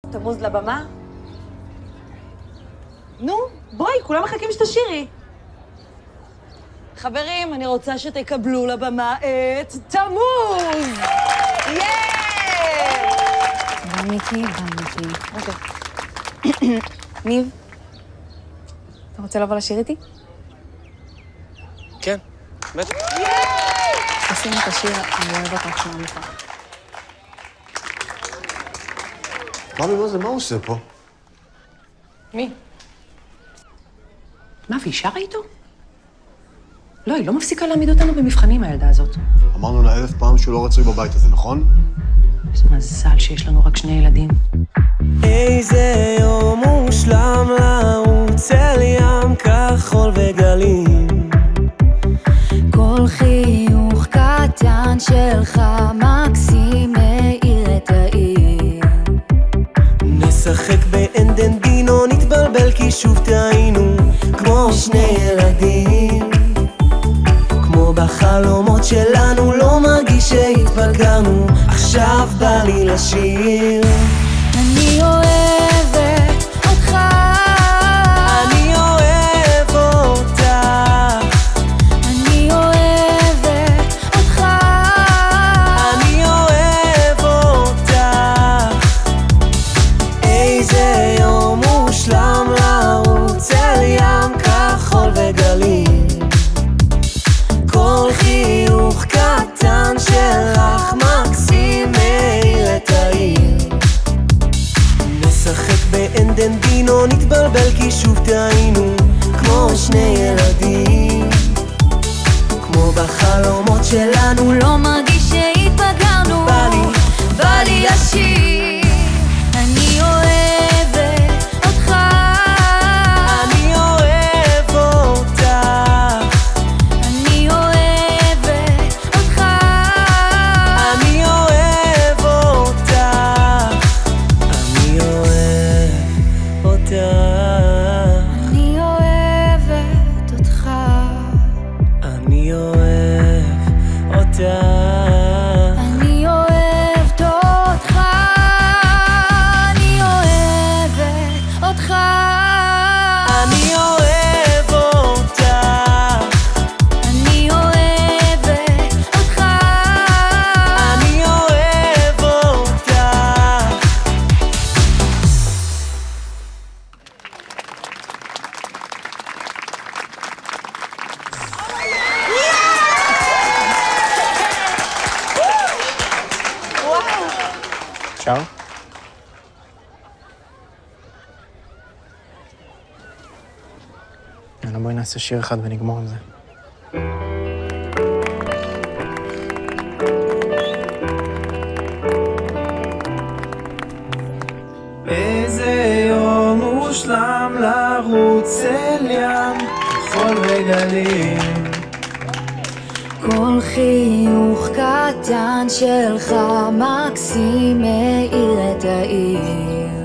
תמוז לבמה? נו, בואי, כולם מחכים שתשירי. חברים, אני רוצה שתקבלו לבמה את תמוז! ביי, מיקי. אוקיי. ניב, אתה רוצה לבוא לשיר איתי? כן, בטח. תשים את השיר, אני אוהב אותך מהמפה. מה זה? מה הוא עושה פה? מי? מה, והיא שרה איתו? לא, היא לא מפסיקה להעמיד אותנו במבחנים, הילדה הזאת. אמרנו לה 1000 פעם שהוא לא רצוי בבית הזה, נכון? איזה מזל שיש לנו רק 2 ילדים. איזה יום מושלם לרוץ אל ים כחול וגלים. כל חיוך קטן שלך מקסים מאיר את העיר. נשחק באנדן דינו, נתבלבל כי שוב טעינו כמו 2 ילדים. כמו בחלומות שלנו, לא מרגיש שהתבגרנו, עכשיו בא לי לשיר. אני אוהבת אותך, אני אוהב אותך, אני אוהבת אותך, אני אוהב אותך. איזה יום מושלם לרוץ אל ים כחול וגלים. כל חיוך קטן שלך מקסים מאיר את העיר. נשחק באנדן דינו, נתבלבל כי שוב טעינו כמו 2 ילדים. כמו בחלומות שלנו, לא מרגיש שהתבגרנו, בא לי לשיר. אני אוהבת אותך, אני אוהב אותך, אני אוהבת אותך, אני אוהב אותך, אני אוהב אותך, אני אוהבת אותך, אני אוהב אותך. אני אוהבת אותך, אני אוהבת אותך, אני אוהב אותך, אני אוהבת אותך, אני אוהב אותך. אפשר? יאללה, בואי נעשה שיר אחד ונגמור עם זה. איזה יום מושלם לרוץ אל ים כחול וגלים. כל חיוך קטן שלך מקסים מאיר את העיר.